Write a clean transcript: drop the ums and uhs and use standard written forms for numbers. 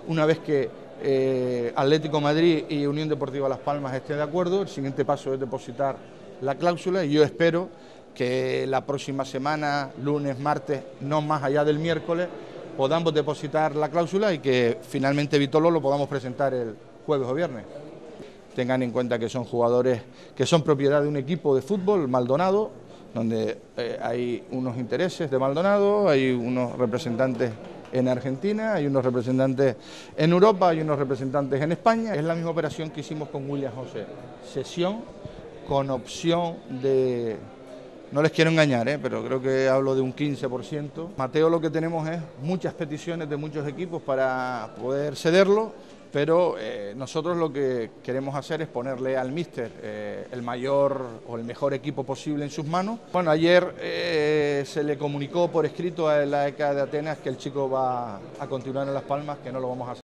Una vez que Atlético Madrid y Unión Deportiva Las Palmas estén de acuerdo, el siguiente paso es depositar la cláusula y yo espero que la próxima semana, lunes, martes, no más allá del miércoles, podamos depositar la cláusula y que finalmente Vitolo lo podamos presentar el jueves o viernes. Tengan en cuenta que son jugadores que son propiedad de un equipo de fútbol, Maldonado, donde hay unos intereses de Maldonado, hay unos representantes en Argentina, hay unos representantes en Europa, hay unos representantes en España. Es la misma operación que hicimos con William José, cesión con opción de... No les quiero engañar, pero creo que hablo de un 15%. Mateo, lo que tenemos es muchas peticiones de muchos equipos para poder cederlo, pero nosotros lo que queremos hacer es ponerle al míster el mayor o el mejor equipo posible en sus manos. Bueno, ayer se le comunicó por escrito a la ECA de Atenas que el chico va a continuar en Las Palmas, que no lo vamos a hacer.